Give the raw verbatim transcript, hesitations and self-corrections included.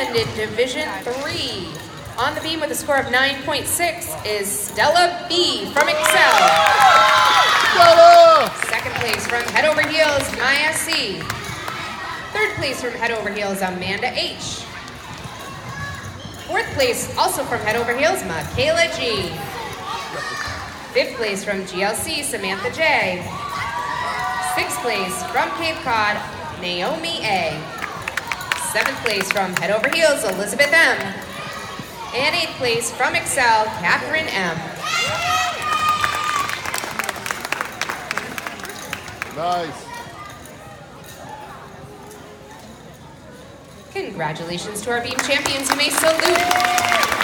And in Division three, on the beam with a score of nine point six is Stella B from Excel. Stella! Second place from Head Over Heels, Maya C. Third place from Head Over Heels, Amanda H. Fourth place, also from Head Over Heels, Michaela G. Fifth place from G L C, Samantha J. Sixth place from Cape Cod, Naomi A. Seventh place from Head Over Heels, Elizabeth M. And eighth place from Excel, Catherine M. Nice. Congratulations to our beam champions. You may salute.